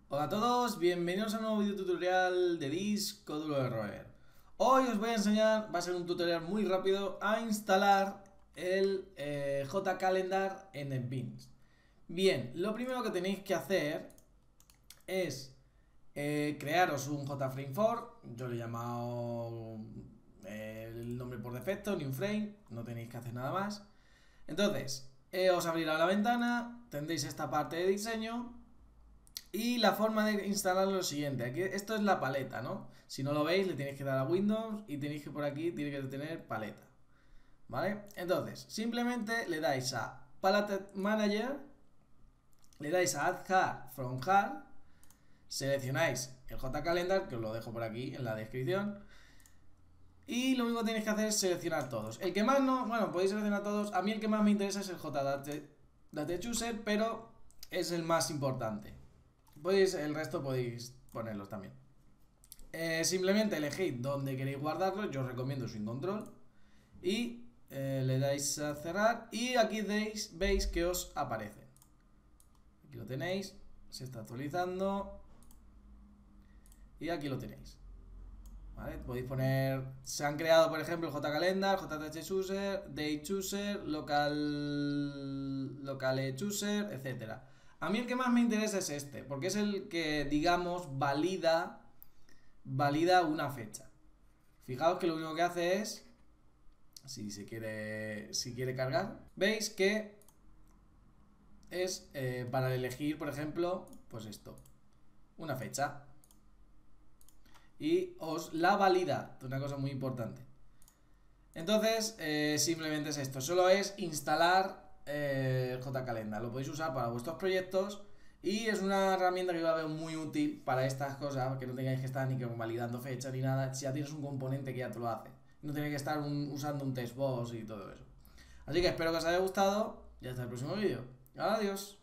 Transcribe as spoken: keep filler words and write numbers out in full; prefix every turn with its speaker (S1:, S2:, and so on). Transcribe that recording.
S1: Hola a todos, bienvenidos a un nuevo video tutorial de Disco Duro de Roer. Hoy os voy a enseñar, va a ser un tutorial muy rápido, a instalar el eh, JCalendar en NetBeans. Bien, lo primero que tenéis que hacer es eh, crearos un JFrame cuatro, yo le he llamado eh, el nombre por defecto, New Frame, no tenéis que hacer nada más. Entonces, eh, os abrirá la ventana, tendréis esta parte de diseño. Y la forma de instalarlo es lo siguiente. Aquí, esto es la paleta, ¿no? Si no lo veis, le tenéis que dar a Windows y tenéis que por aquí, tiene que tener paleta. ¿Vale? Entonces, simplemente le dais a Palette Manager, le dais a Add Hard from Hard, seleccionáis el JCalendar, que os lo dejo por aquí en la descripción. Y lo único que tenéis que hacer es seleccionar todos. El que más no, bueno, podéis seleccionar todos. A mí el que más me interesa es el JDataChooser, pero es el más importante. Podéis, el resto podéis ponerlos también. Eh, simplemente elegid dónde queréis guardarlo. Yo os recomiendo sin control. Y eh, le dais a cerrar. Y aquí veis, veis que os aparece. Aquí lo tenéis. Se está actualizando. Y aquí lo tenéis. ¿Vale? Podéis poner. Se han creado, por ejemplo, el JCalendar, JDataChooser, DateChooser, Local, LocalChooser, etcétera. A mí el que más me interesa es este, porque es el que, digamos, valida valida una fecha. Fijaos que lo único que hace es, si se quiere, si quiere cargar, veis que es eh, para elegir, por ejemplo, pues esto, una fecha. Y os la valida, una cosa muy importante. Entonces, eh, simplemente es esto, solo es instalar Eh, el JCalendar. Lo podéis usar para vuestros proyectos y es una herramienta que yo la veo muy útil para estas cosas, que no tengáis que estar ni que validando fechas ni nada, si ya tienes un componente que ya te lo hace. No tenéis que estar un, usando un test box y todo eso. Así que espero que os haya gustado y hasta el próximo vídeo. Adiós.